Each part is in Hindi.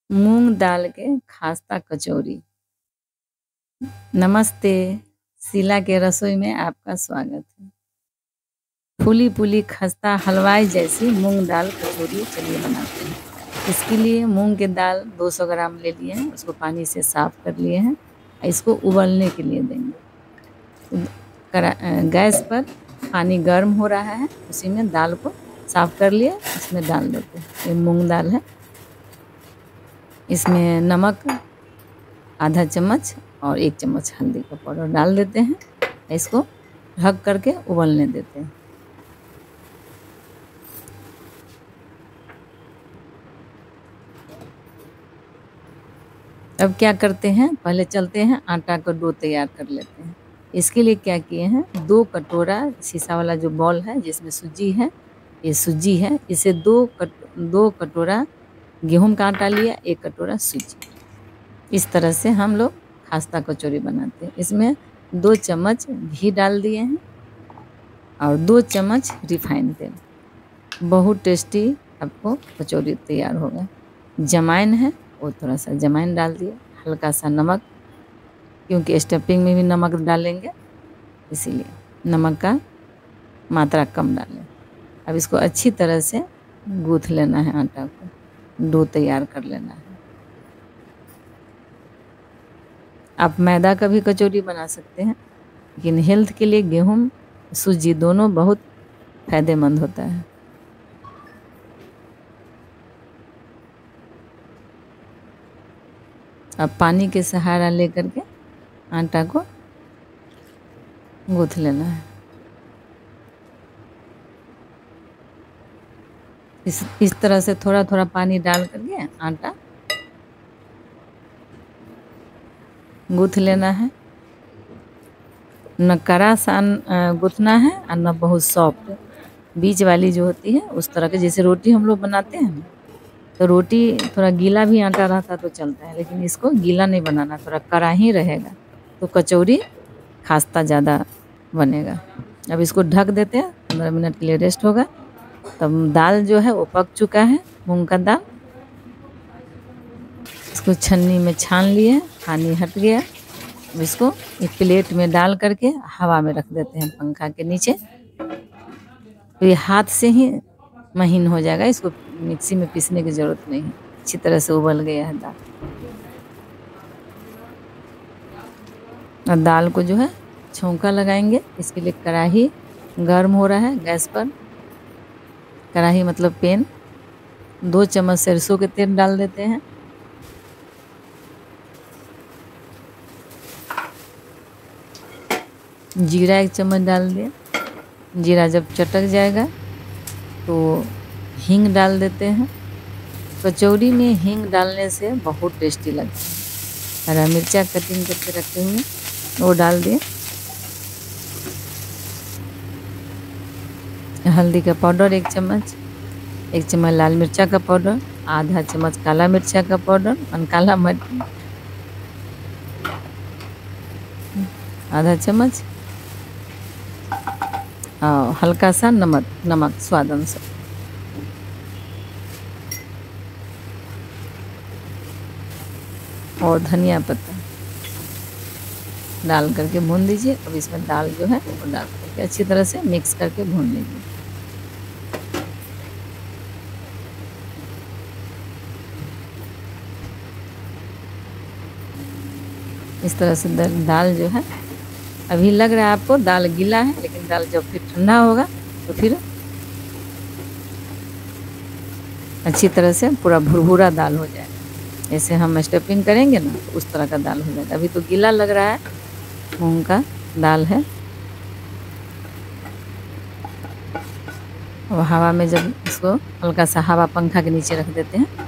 मूंग दाल के खास्ता कचौरी। नमस्ते, शीला के रसोई में आपका स्वागत है। फूली फूली खस्ता हलवाई जैसी मूंग दाल कचौरी चलिए बनाते हैं। इसके लिए मूंग के दाल 200 ग्राम ले लिए हैं, उसको पानी से साफ कर लिए हैं। इसको उबलने के लिए देंगे। गैस पर पानी गर्म हो रहा है, उसी में दाल को साफ कर लिए, इसमें डाल देते हैं। ये मूंग दाल है, इसमें नमक आधा चम्मच और 1 चम्मच हल्दी का पाउडर डाल देते हैं। इसको ढक करके उबलने देते हैं। अब क्या करते हैं, पहले चलते हैं आटा का डो तैयार कर लेते हैं। इसके लिए क्या किए हैं, 2 कटोरा शीशा वाला जो बॉल है जिसमें सूजी है, ये सूजी है, इसे 2 कटोरा गेहूं का आटा लिया, 1 कटोरा सूजी। इस तरह से हम लोग खास्ता कचौरी बनाते हैं। इसमें 2 चम्मच घी डाल दिए हैं और 2 चम्मच रिफाइंड तेल। बहुत टेस्टी आपको कचौरी तैयार होगा। जमाइन है, वो थोड़ा सा जमाइन डाल दिए, हल्का सा नमक, क्योंकि स्टफिंग में भी नमक डालेंगे, इसीलिए नमक का मात्रा कम डालें। अब इसको अच्छी तरह से गूँथ लेना है, आटा को डो तैयार कर लेना है। आप मैदा का भी कचौरी बना सकते हैं, लेकिन हेल्थ के लिए गेहूं सूजी दोनों बहुत फायदेमंद होता है। अब पानी के सहारा लेकर के आटा को गूँथ लेना है। इस तरह से थोड़ा थोड़ा पानी डाल करके आटा गूँथ लेना है। न कड़ा सा गूँथना है और न बहुत सॉफ्ट, बीच वाली जो होती है उस तरह के। जैसे रोटी हम लोग बनाते हैं ना, तो रोटी थोड़ा गीला भी आटा रहता तो चलता है, लेकिन इसको गीला नहीं बनाना, थोड़ा कड़ा ही रहेगा, तो कचौरी खास्ता ज़्यादा बनेगा। अब इसको ढक देते हैं, 15 मिनट के लिए रेस्ट होगा। तब दाल जो है वो पक चुका है, मूंग का दाल। इसको छन्नी में छान लिए, पानी हट गया। अब इसको एक प्लेट में डाल करके हवा में रख देते हैं, पंखा के नीचे। तो ये हाथ से ही महीन हो जाएगा, इसको मिक्सी में पीसने की ज़रूरत नहीं है। अच्छी तरह से उबल गया है दाल। और दाल को जो है छौंका लगाएंगे। इसके लिए कढ़ाई गर्म हो रहा है गैस पर। कढ़ाई मतलब पैन। 2 चम्मच सरसों के तेल डाल देते हैं। जीरा 1 चम्मच डाल दिए। जीरा जब चटक जाएगा तो हींग डाल देते हैं। कचौरी में हींग डालने से बहुत टेस्टी लगता है। हरा मिर्चा कटिंग करके रखे हुए वो डाल दिए। हल्दी का पाउडर 1 चम्मच, 1 चम्मच लाल मिर्चा का पाउडर, आधा चम्मच काला मिर्चा का पाउडर और काला मिर्च आधा चम्मच, और हल्का सा नमक स्वाद अनुसार। और धनिया पत्ता डाल करके भून दीजिए। अब इसमें दाल जो है वो डाल करके अच्छी तरह से मिक्स करके भून लीजिए। इस तरह से दाल जो है, अभी लग रहा है आपको दाल गीला है, लेकिन दाल जब फिर ठंडा होगा तो फिर अच्छी तरह से पूरा भुरभुरा दाल हो जाएगा। जैसे हम स्टफिंग करेंगे ना, तो उस तरह का दाल हो जाएगा। अभी तो गीला लग रहा है, मूंग का दाल है। और हवा में जब इसको हल्का सा हवा पंखा के नीचे रख देते हैं,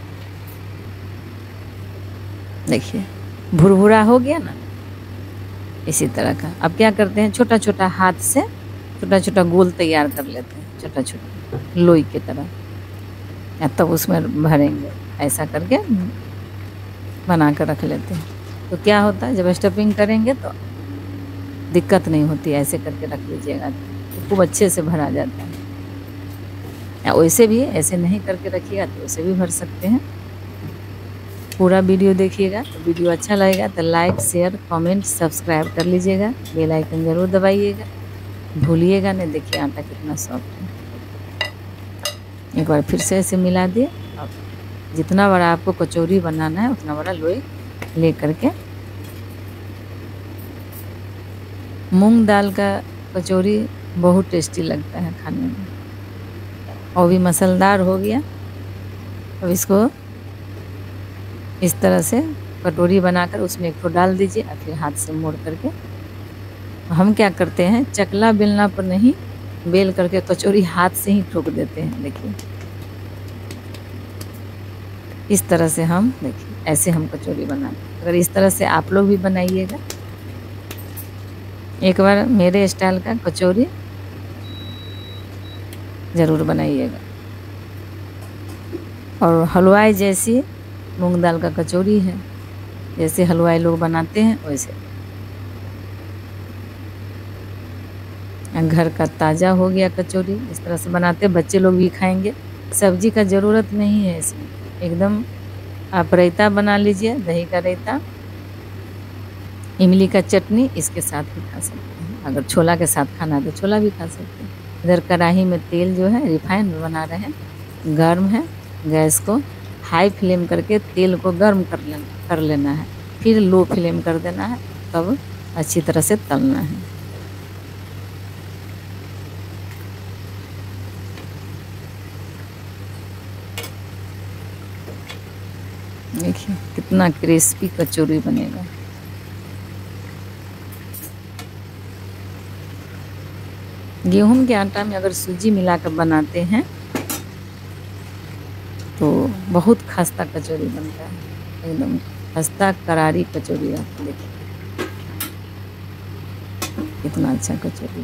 देखिए भुरभुरा हो गया ना, इसी तरह का। अब क्या करते हैं, छोटा छोटा हाथ से छोटा छोटा गोल तैयार कर लेते हैं, छोटा छोटा लोई की तरह, या तब उसमें भरेंगे। ऐसा करके बना कर रख लेते हैं। तो क्या होता है, जब स्टफिंग करेंगे तो दिक्कत नहीं होती। ऐसे करके रख लीजिएगा तो खूब अच्छे से भरा जाता है। या वैसे भी ऐसे नहीं करके रखिएगा तो वैसे भी भर सकते हैं। पूरा वीडियो देखिएगा। तो वीडियो अच्छा लगेगा तो लाइक, शेयर, कमेंट, सब्सक्राइब कर लीजिएगा। बेल आइकन ज़रूर दबाइएगा, भूलिएगा नहीं। देखिए आटा कितना सॉफ्ट है। एक बार फिर से ऐसे मिला दिए। अब जितना बड़ा आपको कचौरी बनाना है उतना बड़ा लोई ले करके। मूंग दाल का कचौरी बहुत टेस्टी लगता है खाने में, और भी मसालेदार हो गया। अब इसको इस तरह से कटोरी बनाकर उसमें एक ठो डाल दीजिए और फिर हाथ से मोड़ करके। हम क्या करते हैं, चकला बेलना पर नहीं, बेल करके कचौरी हाथ से ही ठोक देते हैं। देखिए इस तरह से हम, देखिए ऐसे हम कचौरी बनाते हैं। अगर इस तरह से आप लोग भी बनाइएगा एक बार, मेरे स्टाइल का कचौरी ज़रूर बनाइएगा। और हलवाई जैसी मूंग दाल का कचौरी है, जैसे हलवाई लोग बनाते हैं वैसे। घर का ताज़ा हो गया कचौरी, इस तरह से बनाते हैं, बच्चे लोग भी खाएंगे। सब्जी का ज़रूरत नहीं है इसमें, एकदम आप रायता बना लीजिए, दही का रायता, इमली का चटनी, इसके साथ भी खा सकते हैं। अगर छोला के साथ खाना है तो छोला भी खा सकते हैं। इधर कढ़ाई में तेल जो है रिफाइंड बना रहे हैं, गर्म है। गैस को हाई फ्लेम करके तेल को गर्म कर लेना है, फिर लो फ्लेम कर देना है, तब अच्छी तरह से तलना है। देखिए कितना क्रिस्पी कचौरी बनेगा। गेहूं के आटा में अगर सूजी मिलाकर बनाते हैं तो बहुत खस्ता कचौरी बनता है, एकदम खस्ता करारी कचौरी आता है। देखिए कितना अच्छा कचौरी।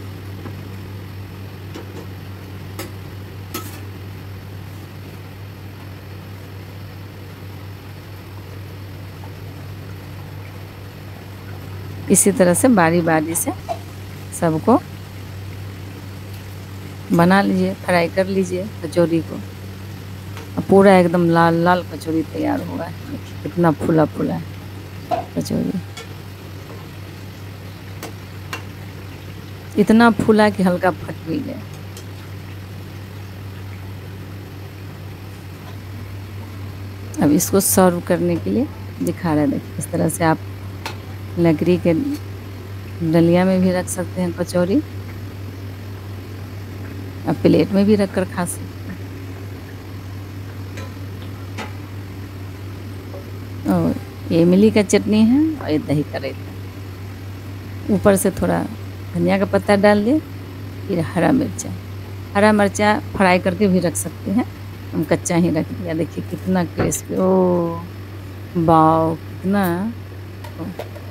इसी तरह से बारी बारी से सबको बना लीजिए, फ्राई कर लीजिए कचौरी को। पूरा एकदम लाल लाल कचौरी तैयार हुआ है। देखिए कितना फूला फूला है कचौरी, इतना फूला कि हल्का फट भी गया। अब इसको सर्व करने के लिए दिखा रहे हैं। देखिए इस तरह से आप लकड़ी के डलिया में भी रख सकते हैं कचौरी, अब प्लेट में भी रख कर खा सकते हैं। और ये इमली का चटनी है और ये दही का रायता। ऊपर से थोड़ा धनिया का पत्ता डाल दिए, फिर हरा मिर्चा फ्राई करके भी रख सकते हैं, हम कच्चा ही रख दिया। देखिए कितना क्रिस्पी, ओ वाव, कितना